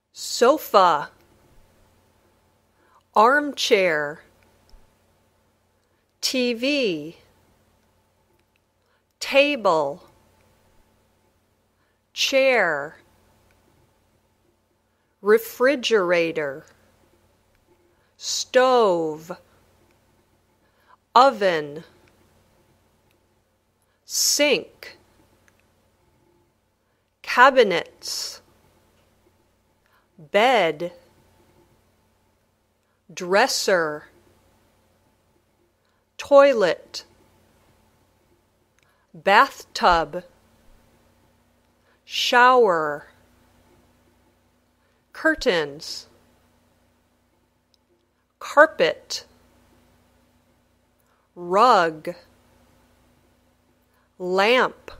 sofa, armchair, TV, table, chair, refrigerator, stove, oven, sink, cabinets, bed, dresser, toilet, bathtub, shower, curtains, carpet, rug, lamp,